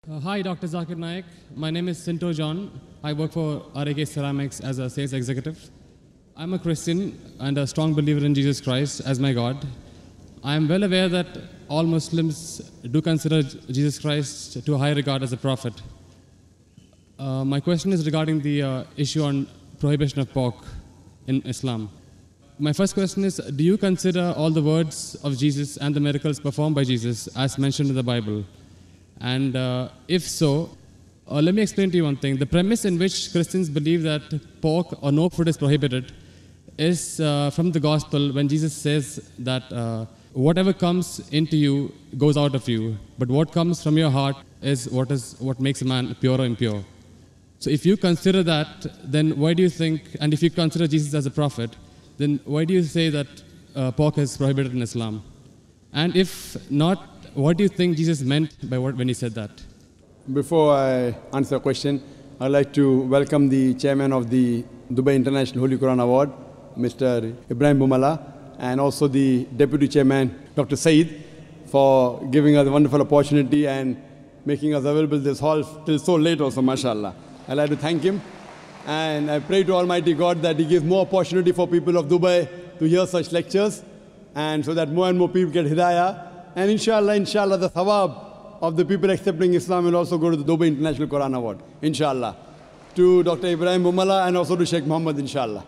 Hi, Dr. Zakir Naik. My name is Sinto John. I work for RAK Ceramics as a sales executive. I'm a Christian and a strong believer in Jesus Christ as my God. I am well aware that all Muslims do consider Jesus Christ to a high regard as a prophet. My question is regarding the issue on prohibition of pork in Islam. My first question is, do you consider all the words of Jesus and the miracles performed by Jesus as mentioned in the Bible? And if so, let me explain to you one thing. The premise in which Christians believe that pork or no food is prohibited is from the gospel when Jesus says that whatever comes into you goes out of you, but what comes from your heart is what makes a man pure or impure. So if you consider that, then why do you think, and if you consider Jesus as a prophet, then why do you say that pork is prohibited in Islam? And if not, what do you think Jesus meant by when he said that? Before I answer the question, I'd like to welcome the chairman of the Dubai International Holy Quran Award, Mr. Ibrahim Bumala, and also the deputy chairman, Dr. Saeed, for giving us a wonderful opportunity and making us available this hall till so late also, mashallah. I'd like to thank him. And I pray to Almighty God that He gives more opportunity for people of Dubai to hear such lectures, and so that more and more people get hidayah. And inshallah, the thawab of the people accepting Islam will also go to the Dubai International Quran Award, inshallah. To Dr. Ibrahim Bumala and also to Sheikh Muhammad, inshallah.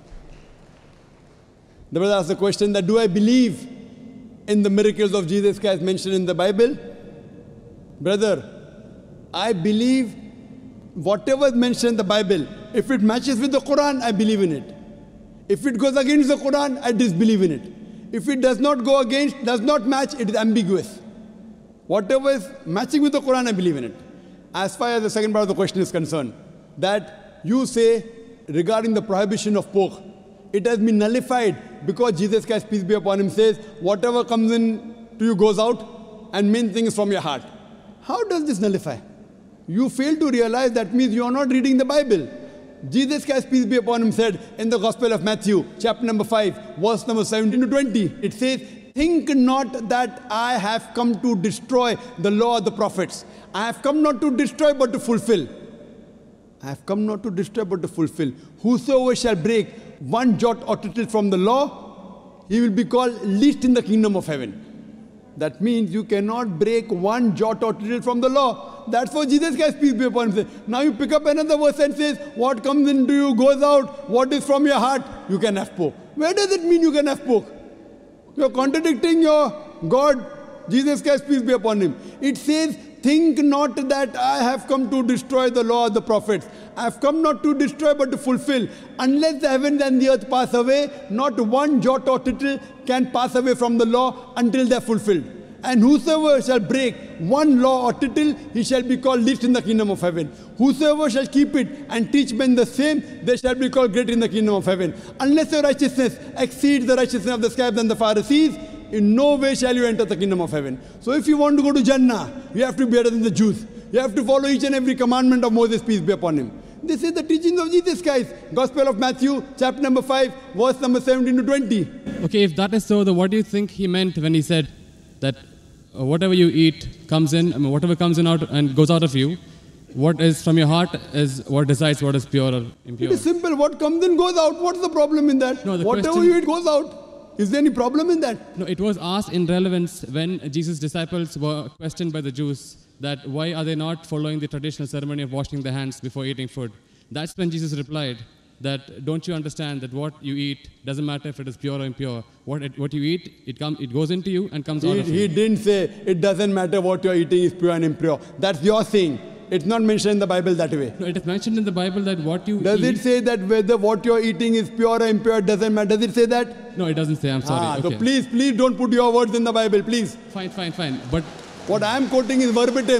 The brother asked the question that, do I believe in the miracles of Jesus Christ mentioned in the Bible? Brother, I believe whatever is mentioned in the Bible, if it matches with the Quran, I believe in it. If it goes against the Quran, I disbelieve in it. If it does not go against, does not match, it is ambiguous. Whatever is matching with the Quran, I believe in it. As far as the second part of the question is concerned, that you say regarding the prohibition of pork, it has been nullified because Jesus Christ, peace be upon him, says, whatever comes in to you goes out, and main thing is from your heart. How does this nullify? You fail to realize that means you are not reading the Bible. Jesus Christ, peace be upon him, said in the Gospel of Matthew, chapter number 5, verse number 17 to 20, it says, think not that I have come to destroy the law of the prophets. I have come not to destroy but to fulfill. I have come not to destroy but to fulfill. Whosoever shall break one jot or tittle from the law, he will be called least in the kingdom of heaven. That means you cannot break one jot or tittle from the law. That's what Jesus Christ, peace be upon him, said. Now you pick up another verse and says, what comes into you goes out. What is from your heart, you can have pork. Where does it mean you can have pork? You're contradicting your God, Jesus Christ, peace be upon him. It says, think not that I have come to destroy the law of the prophets. I have come not to destroy but to fulfill. Unless the heavens and the earth pass away, not one jot or tittle can pass away from the law until they are fulfilled. And whosoever shall break one law or tittle, he shall be called least in the kingdom of heaven. Whosoever shall keep it and teach men the same, they shall be called great in the kingdom of heaven. Unless your righteousness exceeds the righteousness of the scribes and the Pharisees, in no way shall you enter the kingdom of heaven. So if you want to go to Jannah, you have to be better than the Jews. You have to follow each and every commandment of Moses, peace be upon him. This is the teachings of Jesus Christ. Gospel of Matthew, chapter number 5, verse number 17 to 20. Okay, if that is so, then what do you think he meant when he said that whatever you eat comes in, whatever comes in out and goes out of you, what is from your heart is what decides what is pure or impure? It is simple. What comes in goes out. What's the problem in that? No, whatever you eat goes out. Is there any problem in that? No, it was asked in relevance when Jesus' disciples were questioned by the Jews that why are they not following the traditional ceremony of washing their hands before eating food. That's when Jesus replied that don't you understand that what you eat doesn't matter if it is pure or impure. What you eat, it goes into you and comes out of you. He didn't say it doesn't matter what you're eating is pure and impure. That's your saying. It's not mentioned in the Bible that way. No, it is mentioned in the Bible that what you Does eat... it say that whether what you're eating is pure or impure doesn't matter? Does it say that? No, it doesn't say. I'm sorry. So please don't put your words in the Bible, please. Fine. But what I'm quoting is verbatim.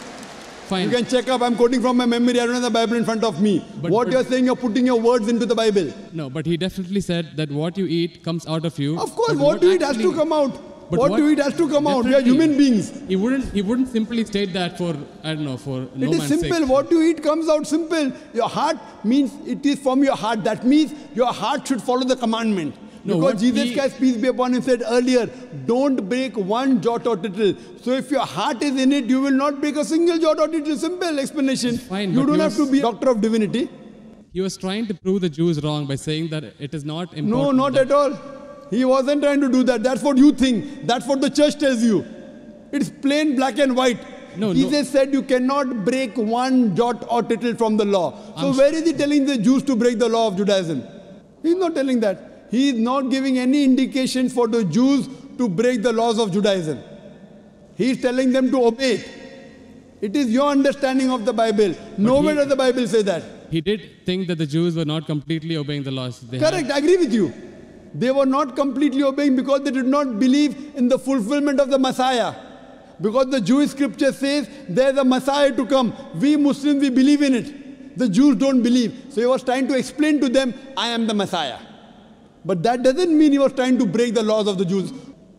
Fine. You can check up. I'm quoting from my memory. I don't have the Bible in front of me. But you're saying, you're putting your words into the Bible. No, but he definitely said that what you eat comes out of you. Of course, what you eat has to come out. What you eat has to come out. We are human beings. He wouldn't simply state that for, I don't know, for no man's sake. It is simple. What you eat comes out simple. Your heart means it is from your heart. That means your heart should follow the commandment. No, because what Jesus he- Christ, peace be upon him, said earlier, don't break one jot or tittle. So if your heart is in it, you will not break a single jot or tittle. Simple explanation. Fine, You but don't he have to was- be a doctor of divinity. He was trying to prove the Jews wrong by saying that it is not important. No, not that- at all. He wasn't trying to do that. That's what you think. That's what the church tells you. It's plain black and white. No, Jesus said you cannot break one jot or tittle from the law. So where is he telling the Jews to break the law of Judaism? He's not telling that. He is not giving any indication for the Jews to break the laws of Judaism. He is telling them to obey it. It is your understanding of the Bible. Nowhere does the Bible say that. He did think that the Jews were not completely obeying the laws. They had- Correct, I agree with you. They were not completely obeying because they did not believe in the fulfillment of the Messiah. Because the Jewish scripture says there's a Messiah to come. We Muslims, we believe in it. The Jews don't believe. So he was trying to explain to them, I am the Messiah. But that doesn't mean he was trying to break the laws of the Jews.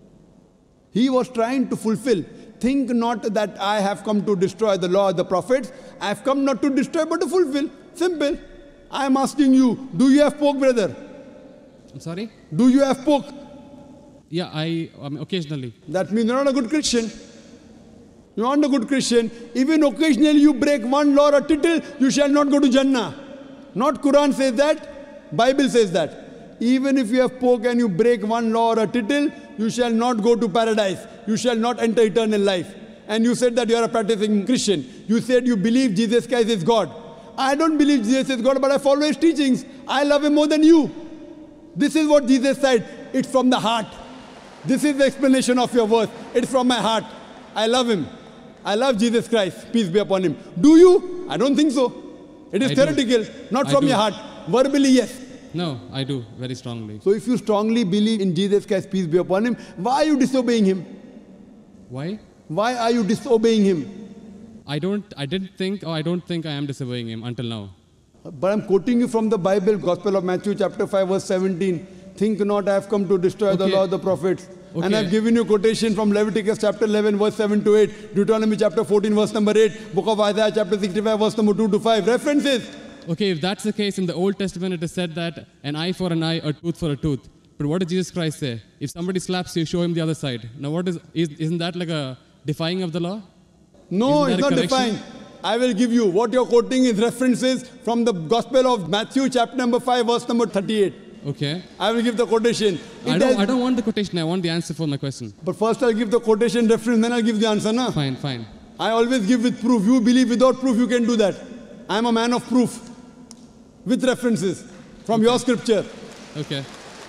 He was trying to fulfill. Think not that I have come to destroy the law of the prophets. I have come not to destroy but to fulfill. Simple. I am asking you, do you have pork, brother? I'm sorry? Do you have pork? Yeah, I mean, occasionally. That means you're not a good Christian. You're not a good Christian. Even occasionally you break one law or tittle, you shall not go to Jannah. Not Quran says that, Bible says that. Even if you have pork and you break one law or a tittle, you shall not go to paradise. You shall not enter eternal life. And you said that you are a practicing Christian. You said you believe Jesus Christ is God. I don't believe Jesus is God, but I follow his teachings. I love him more than you. This is what Jesus said. It's from the heart. This is the explanation of your verse. It's from my heart. I love him. I love Jesus Christ. Peace be upon him. Do you? I don't think so. It is I do. theoretical, not I from do. your heart. Verbally, yes. No, I do, very strongly. So if you strongly believe in Jesus Christ, peace be upon him, why are you disobeying him? Why? Why are you disobeying him? I don't think I am disobeying him until now. But I'm quoting you from the Bible, Gospel of Matthew chapter 5 verse 17. Think not I have come to destroy the Okay. law of the prophets. And Okay. I've given you quotation from Leviticus chapter 11 verse 7 to 8, Deuteronomy chapter 14 verse number 8, Book of Isaiah chapter 65 verse number 2 to 5. References. Okay, if that's the case, in the Old Testament it is said that an eye for an eye, a tooth for a tooth. But what did Jesus Christ say? If somebody slaps you, show him the other side. Now isn't that like a defying of the law? No, Isn't it's that a not correction? defined. I will give you. What you're quoting is references from the Gospel of Matthew chapter number 5 verse number 38. Okay. I will give the quotation. I It has- don't want the quotation, I want the answer for my question. But first I'll give the quotation reference, then I'll give the answer. Na? Fine, fine. I always give with proof. You believe without proof, you can do that. I am a man of proof. With references from your scripture. Okay.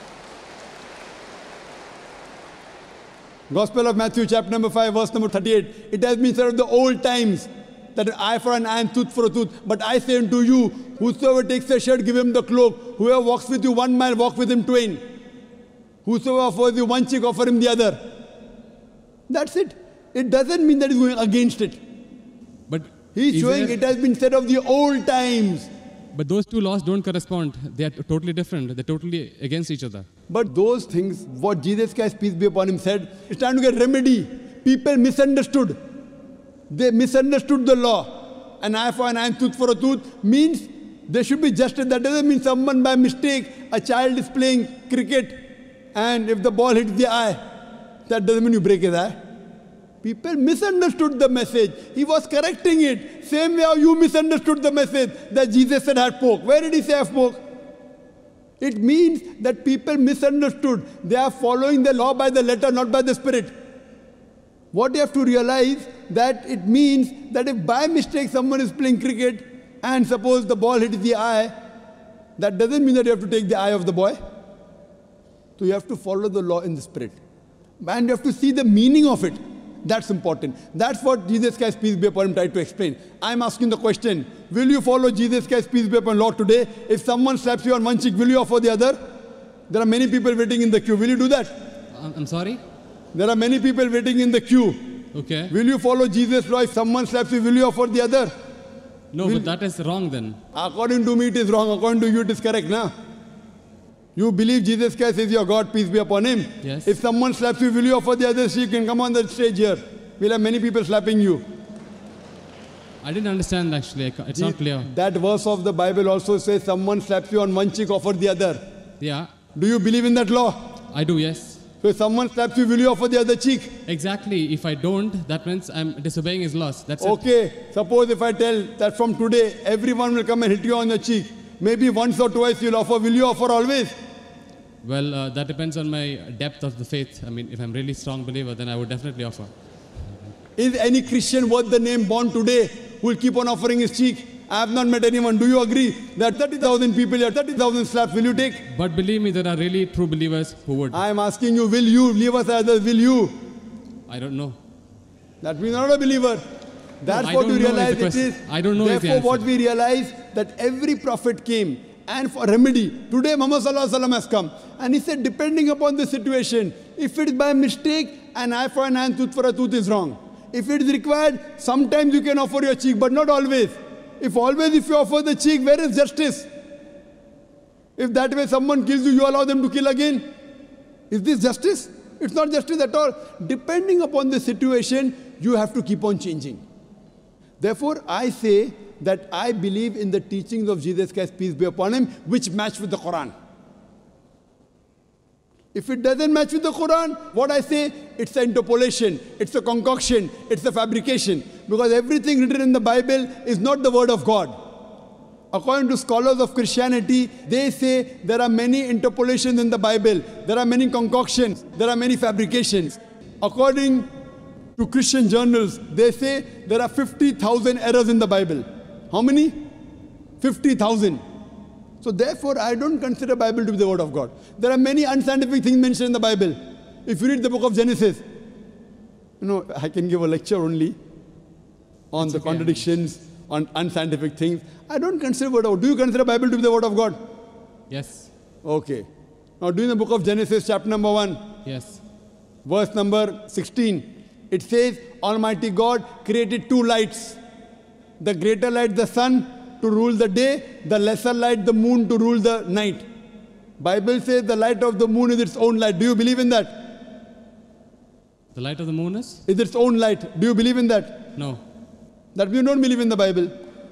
Gospel of Matthew chapter number 5 verse number 38. It has been said of the old times that an eye for an eye and tooth for a tooth. But I say unto you, whosoever takes a shirt, give him the cloak. Whoever walks with you 1 mile, walk with him twain. Whosoever offers you one cheek, offer him the other. That's it. It doesn't mean that he's going against it. But He's is showing there- it has been said of the old times. But those two laws don't correspond. They are totally different. They're totally against each other. But those things, what Jesus Christ, peace be upon him, said, it's trying to get remedy. People misunderstood. They misunderstood the law. An eye for an eye and tooth for a tooth means there should be justice. That doesn't mean someone by mistake, a child is playing cricket, and if the ball hits the eye, that doesn't mean you break his eye. People misunderstood the message. He was correcting it. Same way how you misunderstood the message that Jesus said had pork. Where did he say have pork? It means that people misunderstood. They are following the law by the letter, not by the spirit. What you have to realize that it means that if by mistake someone is playing cricket and suppose the ball hits the eye, that doesn't mean that you have to take the eye of the boy. So you have to follow the law in the spirit. And you have to see the meaning of it. That's important. That's what Jesus Christ, peace be upon him, tried to explain. I'm asking the question, will you follow Jesus Christ, peace be upon law today? If someone slaps you on one cheek, will you offer the other? There are many people waiting in the queue. Will you do that? I'm sorry? There are many people waiting in the queue. Okay. Will you follow Jesus' law? If someone slaps you, will you offer the other? No, but that is wrong then. According to me, it is wrong. According to you, it is correct, now. You believe Jesus Christ is your God, peace be upon him. Yes. If someone slaps you, will you offer the other cheek? You can come on the stage here. We'll have many people slapping you. I didn't understand actually. It's not clear. That verse of the Bible also says someone slaps you on one cheek, offer the other. Yeah. Do you believe in that law? I do, yes. So if someone slaps you, will you offer the other cheek? Exactly. If I don't, that means I'm disobeying his laws. That's it. Okay, suppose if I tell that from today, everyone will come and hit you on the cheek. Maybe once or twice you'll offer. Will you offer always? Well, that depends on my depth of the faith. I mean, if I'm really strong believer, then I would definitely offer. Is any Christian worth the name born today who will keep on offering his cheek? I have not met anyone. Do you agree that 30,000 people here, 30,000 slaps, will you take? But believe me, there are really true believers who would. I am asking you, will you? Leave us others, will you? I don't know. That means you're not a believer. That's I what don't you know is realize the it is. question. I don't know is the Therefore, what answer. we realize that every prophet came and for remedy. Today, Muhammad Sallallahu Alaihi Wasallam has come. And he said, depending upon the situation, if it is by mistake, an eye for an eye, tooth for a tooth is wrong. If it is required, sometimes you can offer your cheek, but not always. If you offer the cheek, where is justice? If that way someone kills you, you allow them to kill again. Is this justice? It's not justice at all. Depending upon the situation, you have to keep on changing. Therefore, I say that I believe in the teachings of Jesus Christ, peace be upon him, which match with the Quran. If it doesn't match with the Quran, what I say, it's an interpolation, it's a concoction, it's a fabrication. Because everything written in the Bible is not the word of God. According to scholars of Christianity, they say there are many interpolations in the Bible, there are many concoctions, there are many fabrications. According to Christian journals, they say there are 50,000 errors in the Bible. How many? 50,000. So therefore, I don't consider Bible to be the word of God. There are many unscientific things mentioned in the Bible. If you read the book of Genesis, I can give a lecture only on the contradictions, on unscientific things. I don't consider word of God. Do you consider Bible to be the word of God? Yes. Okay. Now do in the book of Genesis, chapter number 1. Yes. Verse number 16. It says, Almighty God created two lights. The greater light, the sun, to rule the day, the lesser light, the moon, to rule the night. Bible says the light of the moon is its own light. Do you believe in that? The light of the moon is? Is its own light. Do you believe in that? No. That you don't believe in the Bible.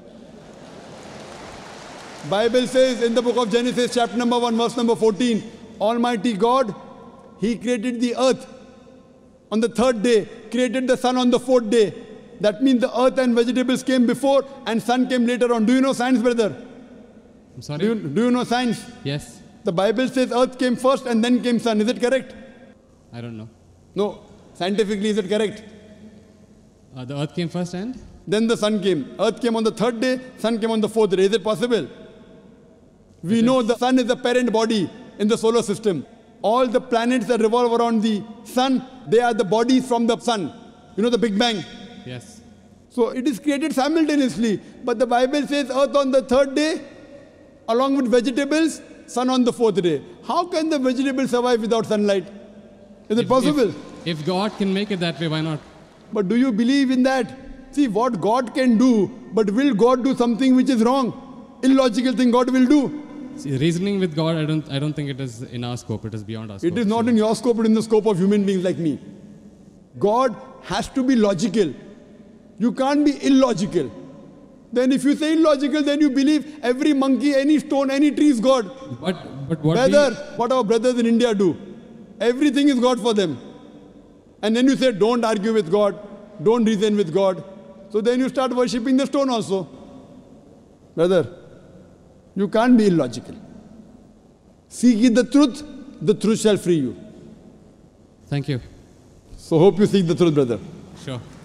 Bible says in the book of Genesis, chapter number 1, verse number 14, Almighty God, He created the earth on the third day, created the sun on the fourth day. That means the earth and vegetables came before and sun came later on. Do you know science, brother? I'm sorry? Do you know science? Yes. The Bible says earth came first and then came sun. Is it correct? I don't know. No. Scientifically, is it correct? The earth came first and? Then the sun came. Earth came on the third day, sun came on the fourth day. Is it possible? We know the sun is the parent body in the solar system. All the planets that revolve around the sun, they are the bodies from the sun. You know the Big Bang? Yes. So it is created simultaneously. But the Bible says earth on the third day, along with vegetables, sun on the fourth day. How can the vegetables survive without sunlight? Is it possible? If God can make it that way, why not? But do you believe in that? See, what God can do, but will God do something which is wrong? Illogical thing God will do. See, reasoning with God, I don't think it is in our scope. It is beyond our scope. It is not in your scope, but in the scope of human beings like me. God has to be logical. You can't be illogical. Then if you say illogical, then you believe every monkey, any stone, any tree is God. But what What our brothers in India do. Everything is God for them. And then you say, don't argue with God. Don't reason with God. So then you start worshipping the stone also. Brother, you can't be illogical. Seek ye the truth shall free you. Thank you. So hope you seek the truth, brother. Sure.